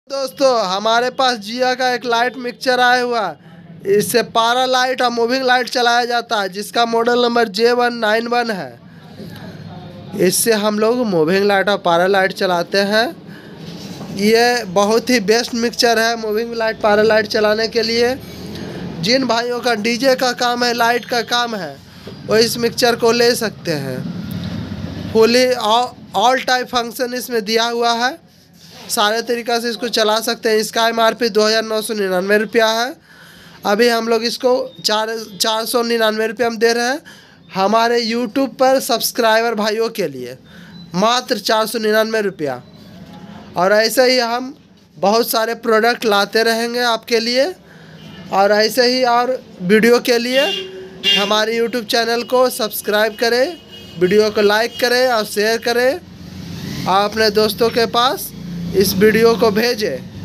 दोस्तों हमारे पास जिया का एक लाइट मिक्सचर आया हुआ है। इससे पारा लाइट और मूविंग लाइट चलाया जाता है, जिसका मॉडल नंबर J191 है। इससे हम लोग मूविंग लाइट और पारा लाइट चलाते हैं। ये बहुत ही बेस्ट मिक्सचर है मूविंग लाइट पारा लाइट चलाने के लिए। जिन भाइयों का डीजे का काम है, लाइट का काम है, वो इस मिक्सचर को ले सकते हैं। फुली ऑल टाइप फंक्शन इसमें दिया हुआ है, सारे तरीक़ा से इसको चला सकते हैं। इसका MRP 2999 रुपया है। अभी हम लोग इसको 499 रुपये हम दे रहे हैं हमारे YouTube पर सब्सक्राइबर भाइयों के लिए, मात्र 499 रुपया। और ऐसे ही हम बहुत सारे प्रोडक्ट लाते रहेंगे आपके लिए। और ऐसे ही और वीडियो के लिए हमारे YouTube चैनल को सब्सक्राइब करें, वीडियो को लाइक करें और शेयर करें और अपने दोस्तों के पास इस वीडियो को भेजें।